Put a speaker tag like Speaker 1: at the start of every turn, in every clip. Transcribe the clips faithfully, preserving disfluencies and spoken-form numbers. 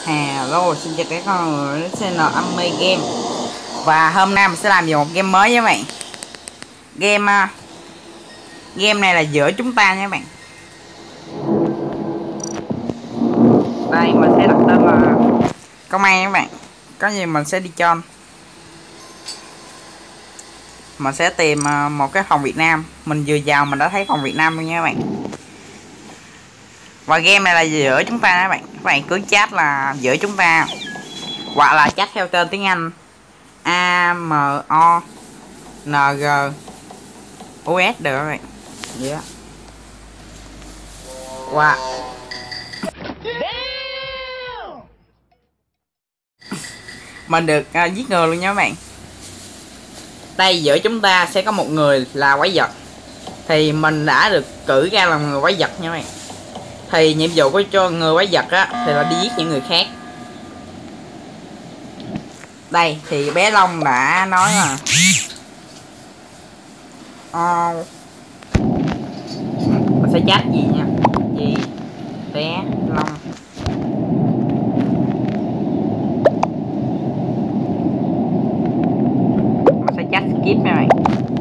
Speaker 1: Hello, xin chào các con người đến channel Ammy Game. Và hôm nay mình sẽ làm về một game mới với các bạn. Game uh, Game này là giữa chúng ta nha các bạn. Đây mình sẽ đặt tên là Công an các bạn. Có gì mình sẽ đi cho Mình sẽ tìm uh, một cái phòng Việt Nam. Mình vừa vào mình đã thấy phòng Việt Nam luôn nha các bạn. Và game này là giữa chúng ta các bạn. Các bạn cứ chat là giữa chúng ta, hoặc là chat theo tên tiếng Anh A M O N G U S được các bạn. Vậy đó. Wow. Mình được uh, giết người luôn nha các bạn. Đây giữa chúng ta sẽ có một người là quái vật. Thì mình đã được cử ra làm người quái vật nha các bạn. Thì nhiệm vụ của cho người quái vật á thì là đi giết những người khác. Đây thì bé Long đã nói là oh. Mình sẽ chat gì nha, gì bé Long mình sẽ chat skip nha bạn.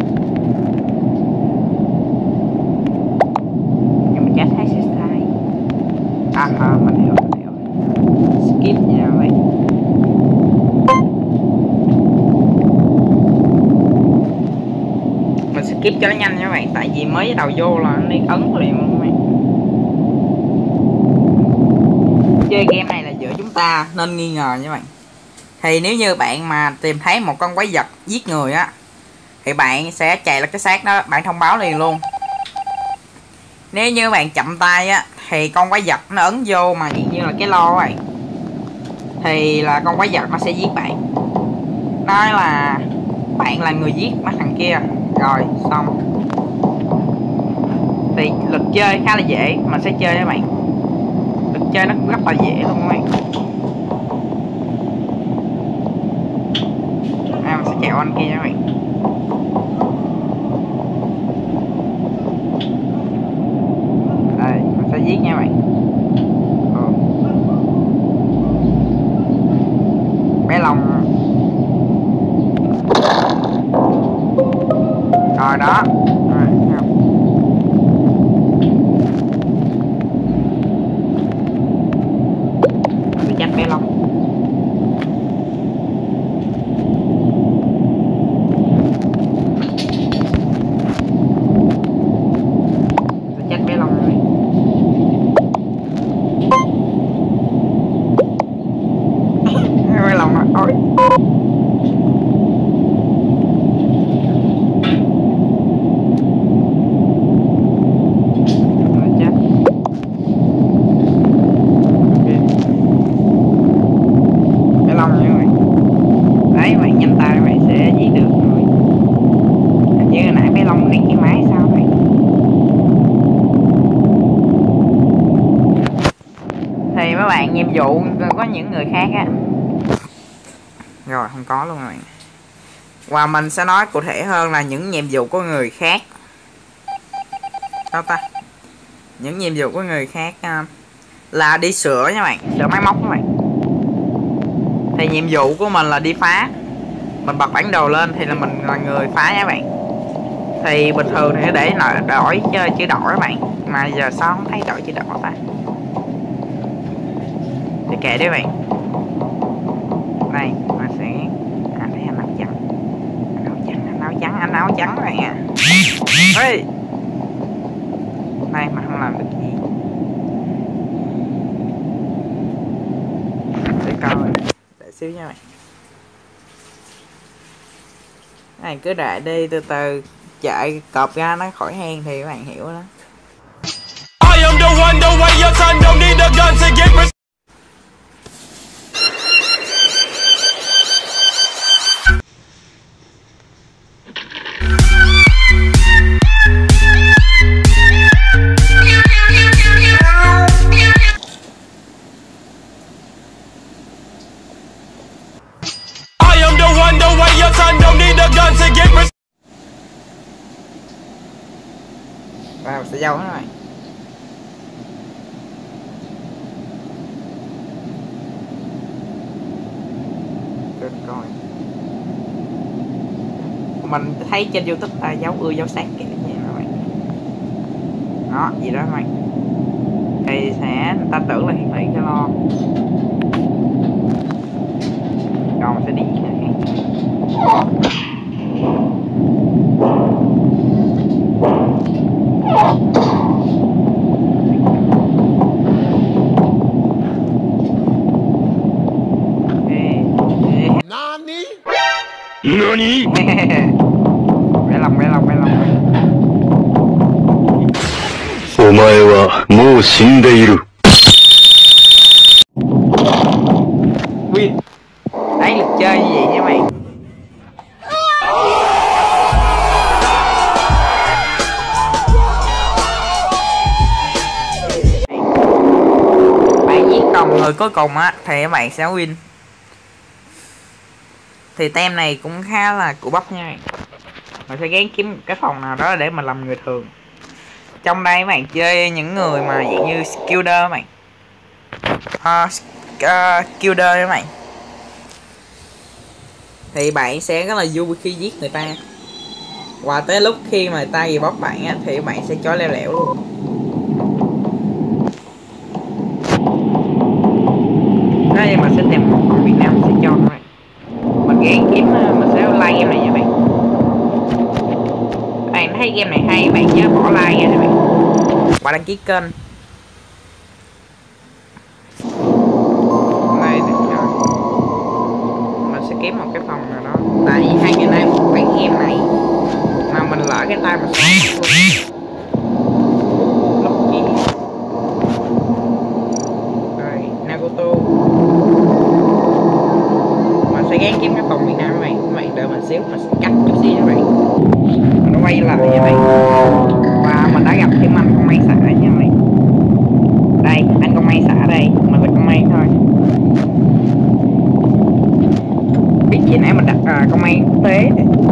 Speaker 1: Nhưng mình chat hay sai à, à mình hiểu, mình hiểu. Skip nha các bạn. Skip cho nó nhanh nha các bạn, tại vì mới đầu vô là nó đi ấn liền luôn các bạn. Chơi game này là giữa chúng ta nên nghi ngờ nha các bạn. Thì nếu như bạn mà tìm thấy một con quái vật giết người á thì bạn sẽ chạy lên cái xác đó, bạn thông báo liền luôn. Nếu như bạn chậm tay á thì con quái vật nó ấn vô mà như là cái lo vậy thì là con quái vật nó sẽ giết bạn, nói là bạn là người giết mấy thằng kia rồi xong. Thì luật chơi khá là dễ, mình sẽ chơi các bạn. Luật chơi nó cũng rất là dễ luôn các bạn. À, mình sẽ chèo anh kia các bạn. Đây mình sẽ giết nha các bạn. Ừ. Bé Long rồi đó. Rồi, chắc bé Long chắc bé Long này. Bé Long nó ôi mấy bạn. Nhiệm vụ có những người khác á rồi không có luôn các bạn. Và mình sẽ nói cụ thể hơn là những nhiệm vụ của người khác đâu ta. Những nhiệm vụ của người khác uh, là đi sửa nha bạn, sửa máy móc các bạn. Thì nhiệm vụ của mình là đi phá. Mình bật bản đồ lên thì là mình là người phá nha bạn. Thì bình thường thì để đổi chữ đỏ các bạn, mà giờ sao không thấy đổi chữ đỏ ta. Thì kệ đấy bạn. Đây mình sẽ à, thấy anh áo trắng, anh áo trắng, anh áo trắng, anh áo trắng các bạn à. Ê, đây mà không làm được gì. Để coi, để xíu nha bạn. Cái này cứ đợi đi, từ từ chạy cọp ra nó khỏi hang thì các bạn hiểu đó. I am the one, the way your son don't need a gun to get. Vào sẽ dâu hết rồi. coi. Mình thấy trên YouTube ta dấu ưa dấu sát kiểu gì các bạn. Đó, gì đó các bạn. Thì sẽ ta tưởng là hiển thị cái lo. Còn sẽ đi cái khác.
Speaker 2: Nani?
Speaker 3: Nani?
Speaker 1: Bé lòng, bé lòng, bé lòng.
Speaker 3: お前はもう死んでいる。
Speaker 1: Win. Đấy, luật chơi như vậy nha mày. Bạn giết còn người cuối cùng á thì các bạn sẽ win. Thì tem này cũng khá là của bắp nha. Mình sẽ gán kiếm cái phòng nào đó để mà làm người thường. Trong đây các bạn chơi những người mà dạng như skiller các bạn. Uh, uh, skiller các bạn. Thì bạn sẽ rất là vui khi giết người ta. Và tới lúc khi mà ta gì bóp bạn á thì bạn sẽ chó leo lẻo luôn. Đây mà sẽ tìm một con Việt Nam sẽ cho các bạn. Mình gán kiếm mình sẽ like game này nha bạn. Bạn thấy game này hay bạn nhớ bỏ like nha các bạn. Và đăng ký kênh. Đây nè rồi. Mình sẽ kiếm một cái phòng nào đó. Tại vì hai ngày nay một khoảng game này mà mình lỡ cái tay mà xóa luôn. Lúc gì? Rồi Naruto. Mình sẽ gán kiếm cái phòng Việt Nam các bạn. Các bạn đợi mình xíu, mình sẽ cắt chút xíu các bạn. Nó quay lại nha bạn. Và mình đã gặp thêm anh con may xả nha mày. Đây, anh con may xả đây. Mình là con may thôi. Biết gì nãy mình đặt à, con may tế.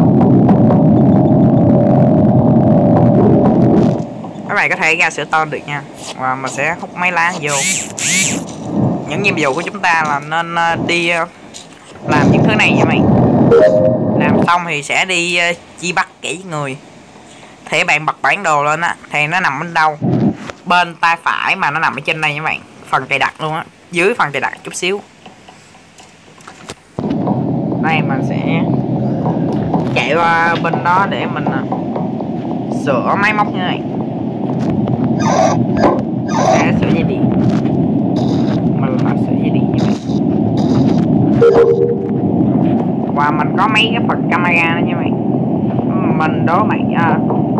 Speaker 1: Các bạn có thể ra sữa to được nha. Và mình sẽ hút mấy lá vô. Những nhiệm vụ của chúng ta là nên đi làm những thứ này nha mày. Làm xong thì sẽ đi chi bắt kỹ người. Thì bạn bật bản đồ lên á thì nó nằm bên đâu? Bên tay phải mà nó nằm ở trên đây nha các bạn. Phần cài đặt luôn á. Dưới phần cài đặt chút xíu. Đây mình sẽ chạy qua bên đó để mình sửa máy móc như này. Sẽ sửa dây điện. Mình là sửa dây điện như vậy. Và mình có mấy cái phần camera nữa nha bạn. Mình đố bạn à,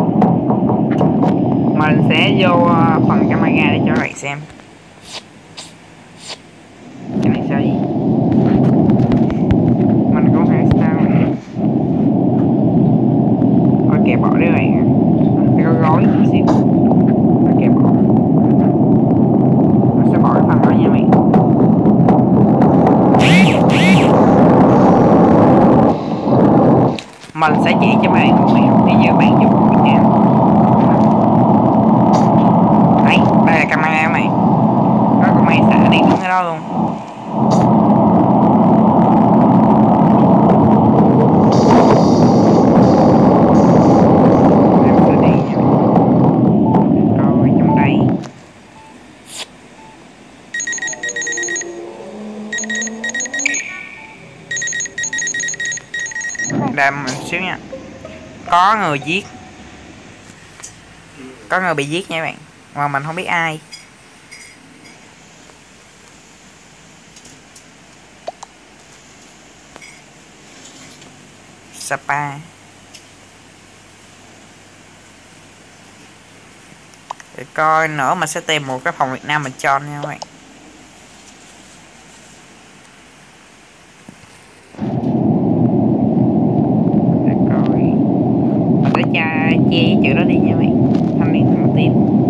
Speaker 1: mình sẽ vô phần camera để cho các bạn xem. Cái này sao vậy? Mình cũng phải sao này. Ok bỏ đi bạn. Phải có gói chút xíu. Ok bỏ. Mình sẽ bỏ cái phần đó nha bạn. Mình sẽ chỉ cho bạn một mẹo nếu như bạn dùng Việt Nam. Đấy, đây là camera mày. Có con máy xả điện đứng ở đó luôn. Em sẽ đi nha. Rồi trong đây. Đây một xíu nha. Có người giết. Có người bị giết nha các bạn. Mà mình không biết ai. Sapa. Để coi nữa mình sẽ tìm một cái phòng Việt Nam mình cho nha các bạn. Để coi. Mình sẽ cha che chữ đó đi nha các bạn. Thanh niên thanh một tím.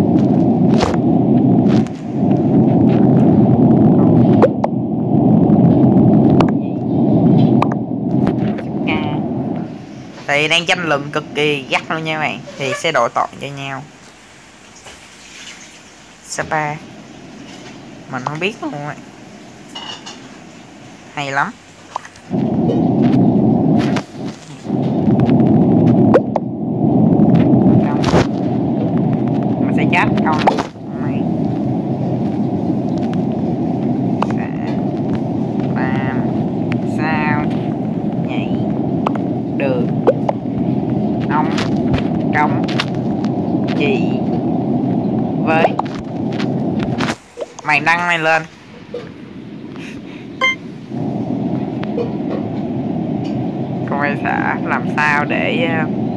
Speaker 1: Thì đang tranh luận cực kỳ gắt luôn nha các bạn. Thì sẽ đổ tội cho nhau. Sapa. Mình không biết luôn rồi. Hay lắm. bạn đăng này lên. Công an xã làm sao để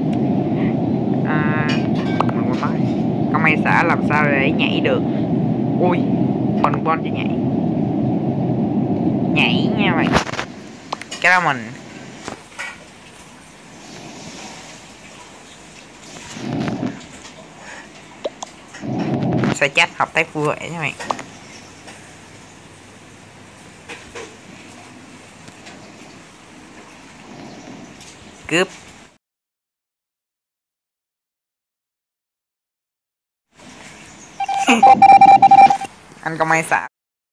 Speaker 1: à, mình muốn nói công an xã làm sao để nhảy được. Ui mình bon chỉ nhảy nhảy nha bạn, cái đó mình sẽ chat hợp tác vui vẻ nha bạn. Cướp anh công an xã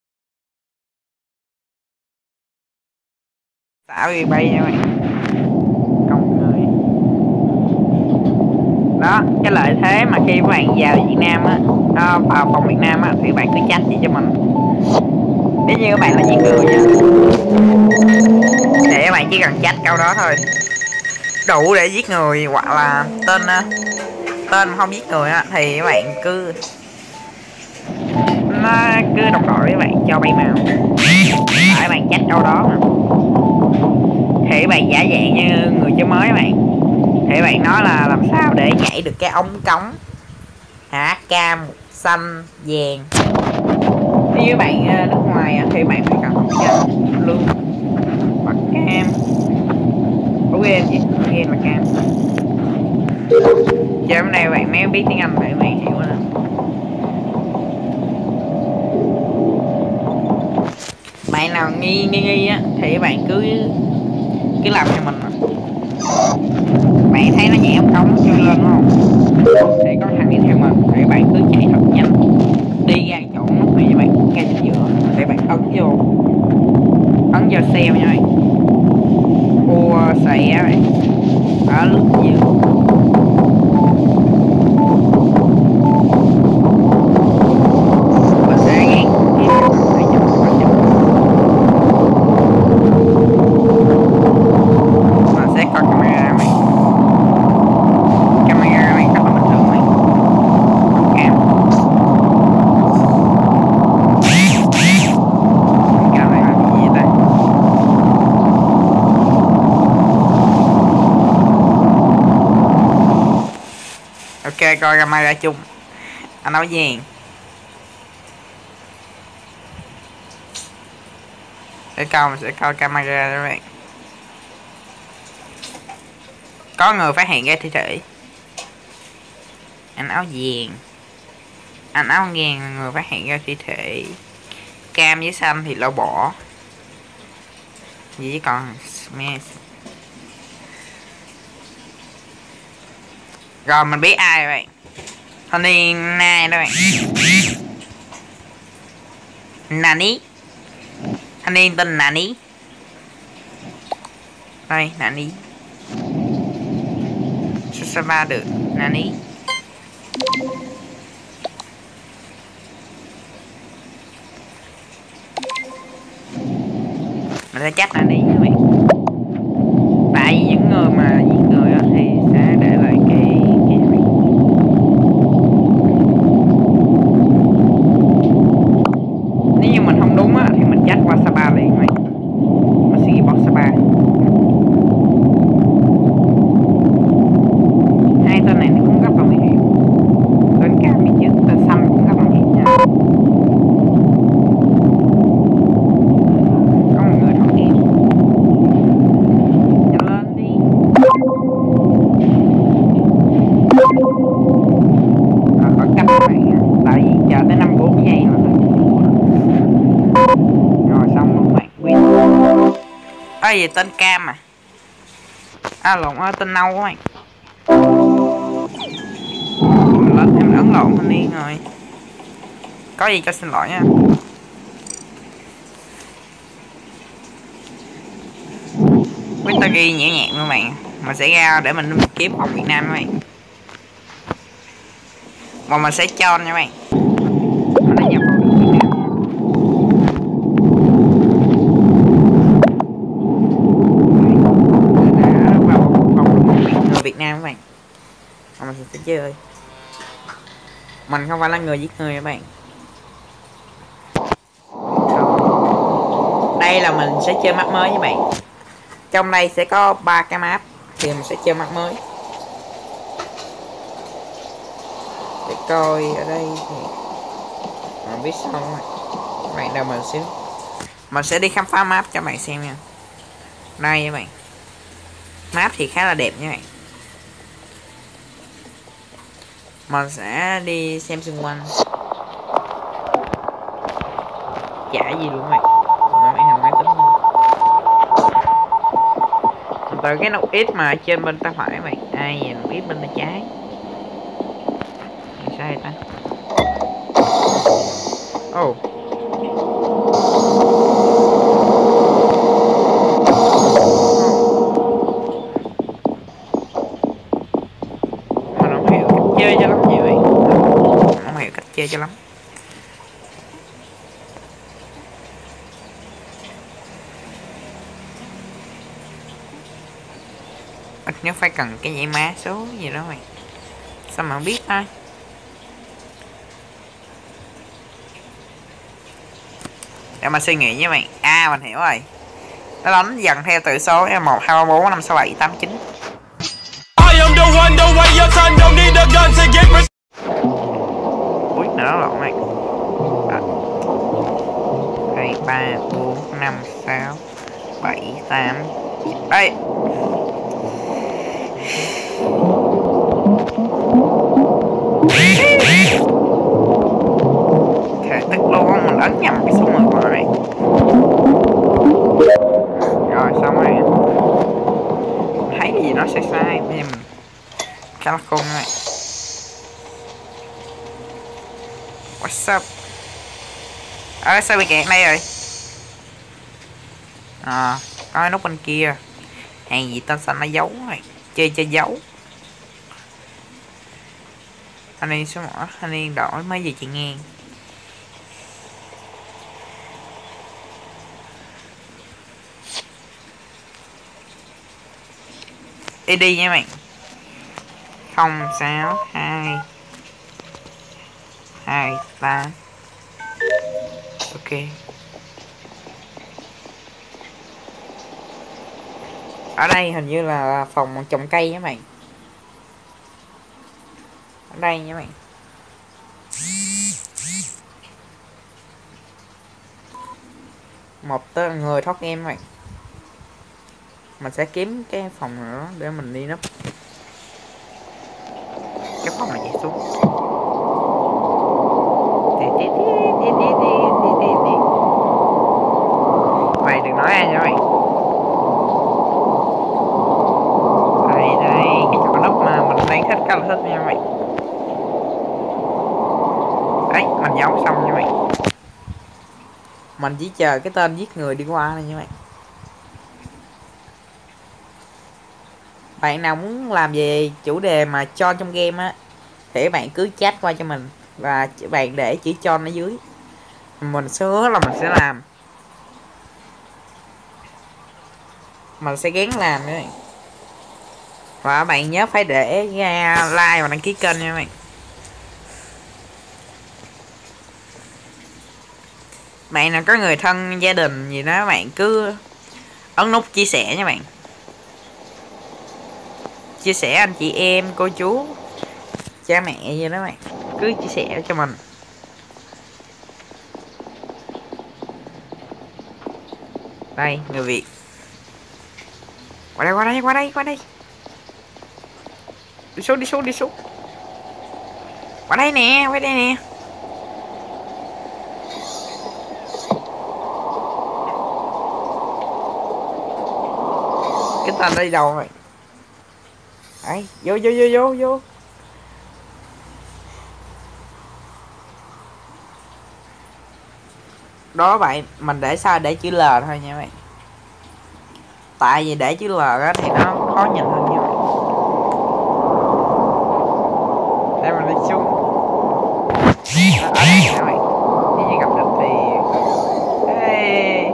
Speaker 1: xã bị bay nha bạn. Công người đó, cái lợi thế mà khi các bạn vào Việt Nam á, à, vào phòng Việt Nam á, thì bạn cứ chat gì cho mình. Nếu như các bạn là giết người nha, thì các bạn chỉ cần chat câu đó thôi đủ để giết người, hoặc là tên tên mà không giết người á thì các bạn cứ nó cứ đồng đội với bạn cho bay màu, tại bạn chat câu đó mà. Thì các bạn giả dạng như người chơi mới bạn, thì bạn nói là làm sao để nhảy được cái ống cống hả, cam xanh vàng. Nếu như bạn nước ngoài thì bạn phải cần học cam lương hoặc cam. Ủa game gì? Game là cam. Chơi hôm nay bạn mới biết tiếng Anh để bạn hiểu nè. Bạn nào nghi nghi nghi á thì bạn cứ cứ làm cho mình. Bạn thấy nó nhẹ ống cống chưa lên đúng không? Thì có thằng đi theo mình thì bạn cứ chạy thật nhanh đi ra chỗ nút này cho bạn, ngay chính giữa để bạn ấn vô ấn vào xe nha bạn. Cua xe bạn ở lúc dưới mình sẽ gán mình sẽ coi camera mày camera mày rất là bình thường mày cam cam này là gì vậy ta? Ok coi camera chung anh nói gì để coi, mình sẽ coi camera đó bạn. Có người phát hiện ra thi thể anh áo vàng, anh áo vàng là người phát hiện ra thi thể. Cam với xanh thì lão bỏ gì còn smash. Rồi mình biết ai vậy, thanh niên này đó bạn. Nani, thanh niên tên Nani đây. Nani sao ba được Nani. Mình sẽ chắc Nani các bạn, tại vì những người mà giết người thì sẽ để lại cái cái này. Nếu như mình không đúng á thì mình chắc qua Sapa liền mày, mình sẽ report Sapa. Hai tên này cũng rất là nguy hiểm, tên cam bên trước, tên xanh cũng rất là nguy hiểm nha. Có một người thắng em nhanh lên đi. Rồi khỏi cách các bạn nha, tại vì chờ tới năm bốn giây mà thôi. Rồi xong luôn bạn win. Ơ gì tên cam à, à lộn ơi tên nâu các bạn. Lên em ấn lộn thanh niên rồi, có gì cho xin lỗi nha. Quyết ta ghi nhẹ nhàng các bạn, mình sẽ ra để mình kiếm phòng Việt Nam các bạn, và mình sẽ cho nha các bạn. Mình đã nhập phòng Việt Nam. Đã vào phòng người Việt Nam các bạn, và mình sẽ chơi. Mình không phải là người giết người các bạn. Đây là mình sẽ chơi map mới với bạn. Trong đây sẽ có ba cái map thì mình sẽ chơi map mới. Để coi ở đây thì không biết sao các bạn. Các bạn đâu mình xíu. Mình sẽ đi khám phá map cho bạn xem nha. Đây các bạn. Map thì khá là đẹp nha bạn. Mình sẽ đi xem xung quanh. Chả gì luôn các bạn. Nó bạn hành máy tính luôn. Từ cái nút X mà trên bên tay phải bạn. Ai về nút X bên tay trái. Sao vậy ta? Oh. Mình không hiểu cách chơi cho lắm vậy vậy. Không hiểu cách chơi cho lắm. Ít nhất phải cần cái dãy má số gì đó mày. Sao mà không biết thôi. Để mà suy nghĩ với mày. À mình hiểu rồi. Nó đánh dần theo tự số một, hai, ba, bốn, năm, sáu, bảy, tám, chín. Ui nữa lộn mày. Hai, ba, bốn, năm, sáu, bảy, tám. Đây. Thể tức luôn, mình ấn nhầm cái số mười của này. Rồi xong rồi. Thấy cái gì nó sai sai bây giờ mình khá là khôn này. What's up? Ơ sao bị kẹt đây rồi? À, có cái nút bên kia. Hàng gì tên xanh nó giấu rồi. Chơi chơi giấu. Anh đi số một, anh đi đổi mấy gì chị nghe. Đi đi nha bạn. Không sáu hai hai tám. Ok. Ở đây hình như là phòng trồng cây các bạn. Ở đây nha bạn. Một tên người thoát game các bạn. Mình sẽ kiếm cái phòng nữa để mình đi nấp. Cái phòng này chạy xuống. Mày đừng nói ai nha mày. Đây đây, cái chỗ nấp mà mình đang thích rất là thích nha mày. Đấy, mình giấu xong nha mày. Mình chỉ chờ cái tên giết người đi qua này nha mày. Bạn nào muốn làm về chủ đề mà cho trong game á thì các bạn cứ chat qua cho mình và bạn để chữ cho ở dưới, mình sẽ hứa là mình sẽ làm, mình sẽ gán làm nữa. Và bạn nhớ phải để ra like và đăng ký kênh nha bạn. Bạn nào có người thân gia đình gì đó bạn cứ ấn nút chia sẻ nha bạn. Chia sẻ anh chị em cô chú cha mẹ gì đó bạn, cứ chia sẻ cho mình. Đây người Việt. Qua đây qua đây qua đây qua đây. Đi xuống đi xuống đi xuống. Qua đây nè, qua đây nè. Cái tên đi đâu rồi? Đấy, vô vô vô vô vô. Đó bạn, mình để sao để chữ L thôi nha bạn. Tại vì để chữ L á thì nó khó nhìn hơn nha bạn. Đây mình đi xuống. Ở đây nha bạn. Nếu như gặp được thì hey.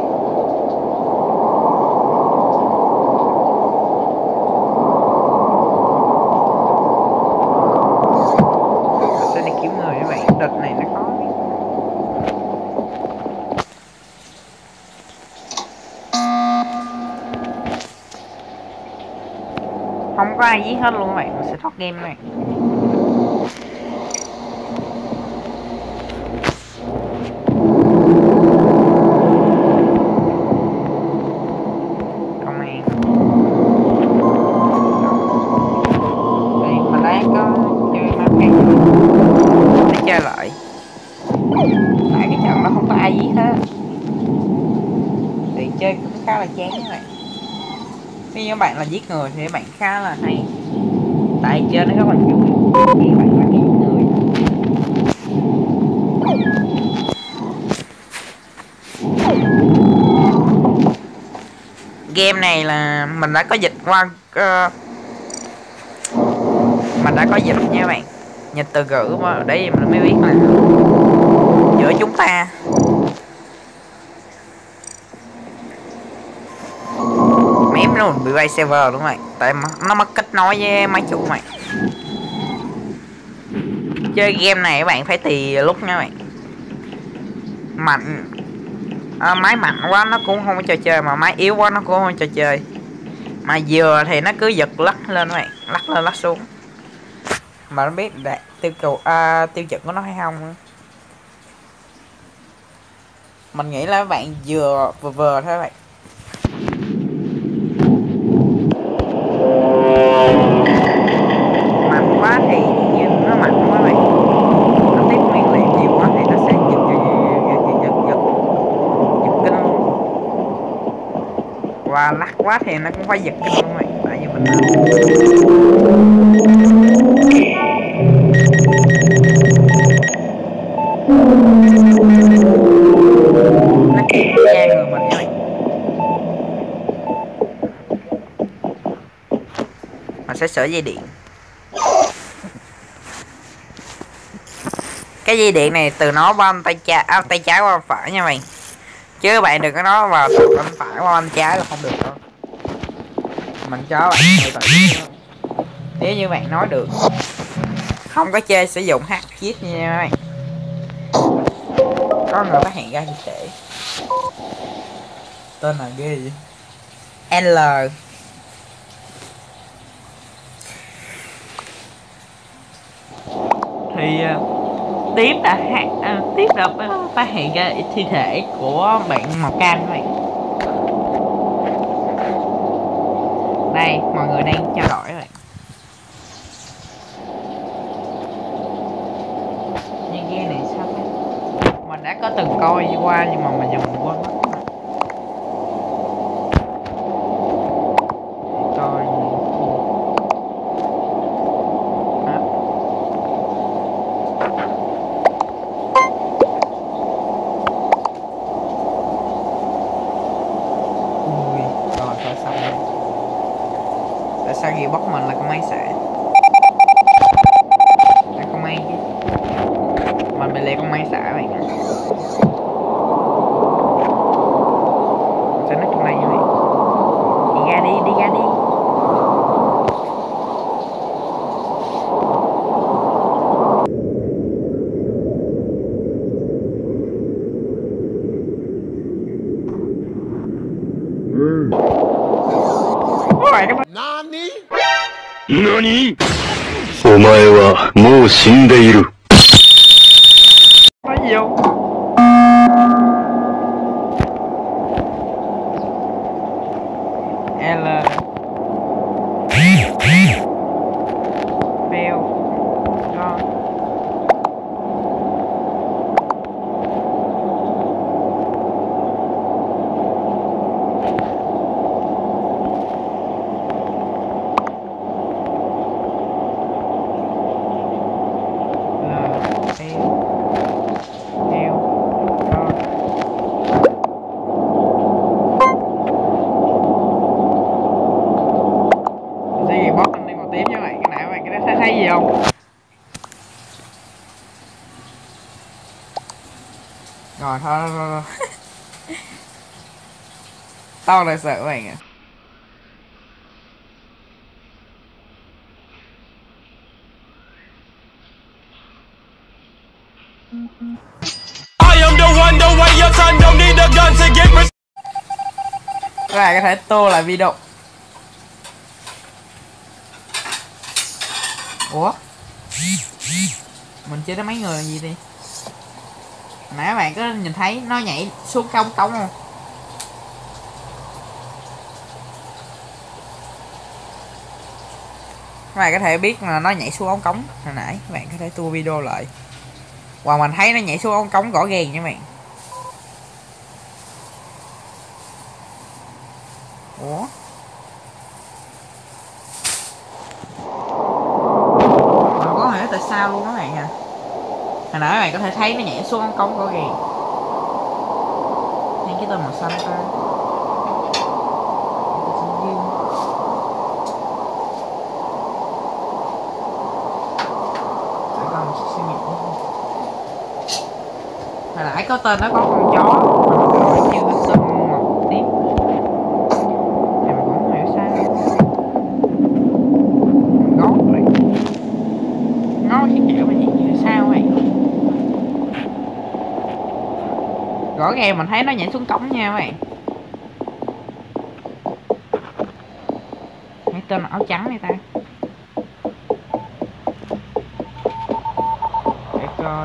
Speaker 1: Mình sẽ đi cứu người các bạn. Đợt này nó có. có ai giết hết luôn các bạn, mình sẽ thoát game này. Công an đây mà đã có chơi ma khác để chơi lại, tại cái trận đó không có ai giết hết thì chơi cũng khá là chán các bạn. Nếu như bạn là giết người thì bạn khá là hay, tại chơi nó rất là vui khi bạn là giết người. Game này là mình đã có dịch qua uh, mình đã có dịch nha các bạn, dịch từ ngữ mà ở đây mình mới biết là giữa chúng ta mém luôn bị bay server đúng không, tại nó mất kết nối với máy chủ mày. Chơi game này các bạn phải tùy lúc nha các bạn, mạnh à, máy mạnh quá nó cũng không có trò chơi, mà máy yếu quá nó cũng không trò chơi, mà vừa thì nó cứ giật lắc lên các bạn, lắc lên lắc xuống mà nó biết đạt tiêu cầu à, tiêu chuẩn của nó hay không. Mình nghĩ là các bạn vừa vừa vừa thôi các bạn. Mạnh quá thì như nó mạnh quá các bạn, nó tiếp nguyên liệu nhiều quá thì nó sẽ giật giật giật giật giật giật giật kinh luôn, và lắc quá thì nó cũng phải giật kinh luôn các bạn, tại vì mình nó kiểm tra người mình các bạn. Mình sẽ sửa dây điện. Cái dây điện này từ nó qua tay trái, à, tay trái qua phải nha bạn, chứ bạn đừng có nói vào từ bên phải qua bên trái là không được đâu. Mình cho bạn tự tự nếu như bạn nói được, không có chơi sử dụng hack cheat nha các bạn. Có người phát hiện ra như thế, tên là ghê vậy, L thì uh, tiếp đã hát uh, tiếp đã uh, phát hiện ra thi thể của bạn màu cam các bạn. Đây mọi người đang trao đổi các bạn, nhưng game này sao thế? Mình đã có từng coi qua nhưng mà mình giờ mình quên mất. Coi sao gì bóc mình là con máy xạ, là con máy chứ mình bị lệ con máy xạ các bạn. Sao nó trong này như vậy, đi ra đi đi ra đi.
Speaker 3: Nani? Nani? お前はもう死んでいる。
Speaker 1: Nói gì không? L Fail Con rồi thôi, thôi, thôi. Tao lại sợ mày à. Các bạn có thể tô lại video. Ủa mình chơi đến mấy người là gì đi. Nãy các bạn có nhìn thấy nó nhảy xuống cống cống không? Các bạn có thể biết là nó nhảy xuống ống cống hồi nãy, các bạn có thể tua video lại. Và mình thấy nó nhảy xuống ống cống rõ ràng nha các bạn. Ủa? Mình có hiểu tại sao luôn các bạn à. Hồi nãy các bạn có thể thấy nó nhảy xuống ống cống rõ ràng. Thấy cái tên màu xanh ta. Hồi nãy có tên nó có con chó, mình chưa có tên một tiếp. Thì mình cũng không hiểu sao. Ngót vậy. Ngót cái kiểu mà như sao vậy? Rõ ràng mình thấy nó nhảy xuống cống nha các bạn. Cái tên áo trắng này ta. Để coi.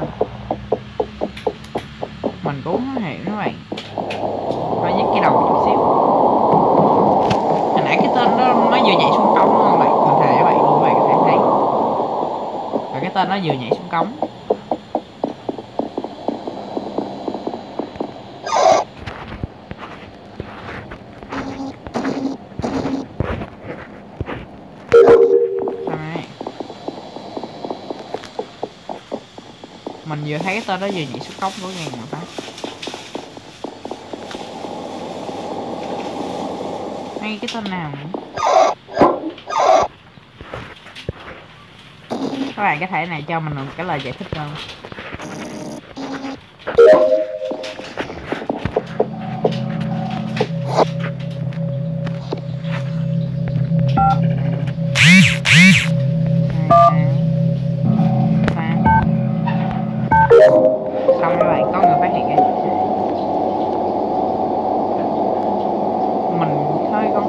Speaker 1: Mình cũng không hiểu các bạn. Coi nhắc cái đầu chút xíu. Hồi nãy cái tên đó nó vừa nhảy xuống cống luôn các bạn. Mình thề các bạn luôn, các bạn có thể thấy. Và cái tên nó vừa nhảy xuống cống. Mình vừa thấy cái tên đó vừa nhảy xuống cống của ngàn mà phát. Hay cái tên nào nữa? Các bạn có thể này cho mình một cái lời giải thích không? Xong các bạn có người phát hiện kìa. Mình hơi con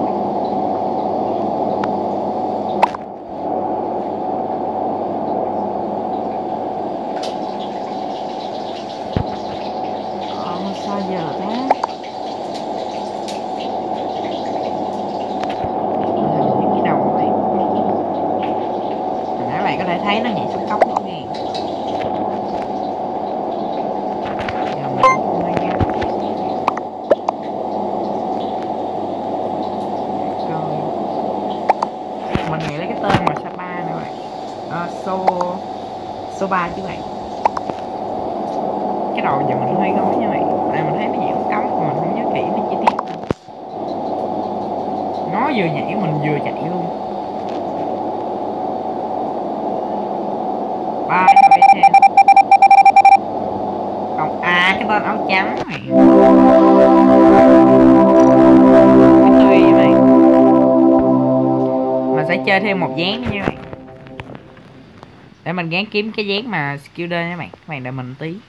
Speaker 1: ờ, sao giờ thế? Cái đầu của bạn. Nãy bạn có thể thấy nó nhảy xuống cốc rõ ràng. Mình nghĩ lấy cái tên mà Sapa nè các bạn. À, số số ba chứ bạn. Cái đầu giờ mình hơi gói nha bạn. Tại mình thấy nó nhảy một cống mà mình không nhớ kỹ nó chi tiết. Nó vừa nhảy mình vừa chạy luôn. Ba cho xem. Còn à cái tên áo trắng này. Cái tùy vậy bạn. Mình sẽ chơi thêm một dáng nữa nha bạn. Để mình gán kiếm cái dáng mà skiller nha bạn. Các bạn đợi mình tí.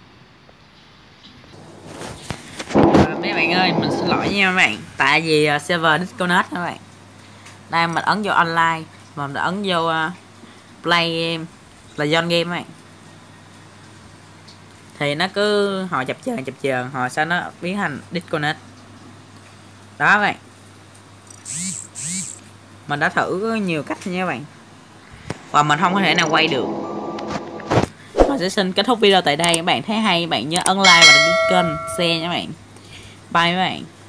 Speaker 1: À, mấy bạn ơi, mình xin lỗi nha các bạn. Tại vì uh, server disconnect các bạn. Đây mình ấn vô online, mình đã ấn vô uh, play game là zone game các bạn. Thì nó cứ hồi chập chờn chập chờn, hồi sau nó biến thành disconnect. Đó các bạn. Mình đã thử nhiều cách nha các bạn. Và mình không có thể nào quay được. Mình sẽ xin kết thúc video tại đây. Các bạn thấy hay, các bạn nhớ ấn like và đăng ký kênh, share nha các bạn. Bye các bạn.